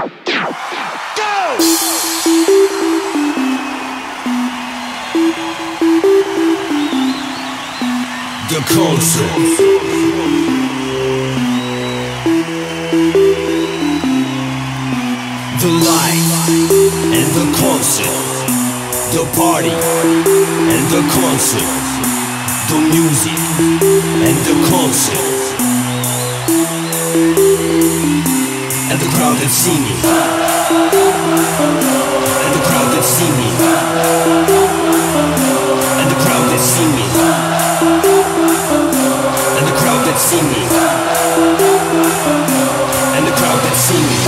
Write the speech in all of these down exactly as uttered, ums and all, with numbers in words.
The concert. The light and the concert. The party and the concert. The music and the concert. And the crowd that's singing. And the crowd that's singing. And the crowd that's singing. And the crowd that's singing. And the crowd that's singing.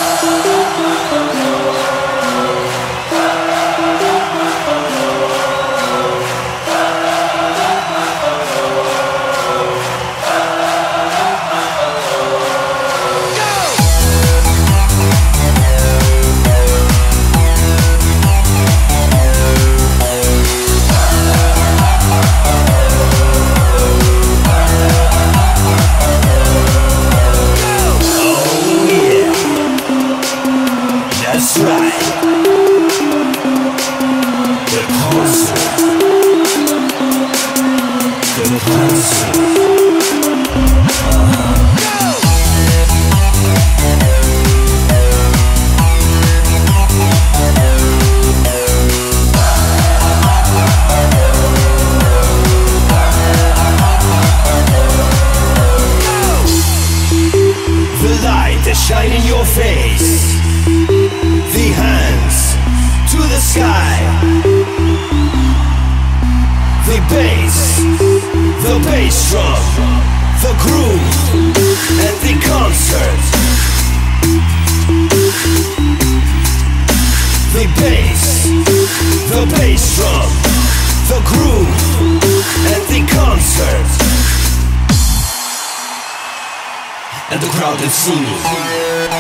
That's right. The concert. The concert. Uh-huh. The light that shine in your face. The hands to the sky. The bass, the bass drum, the groove, and the concert. The bass, the bass drum, the groove, and the concert. And the crowd is singing.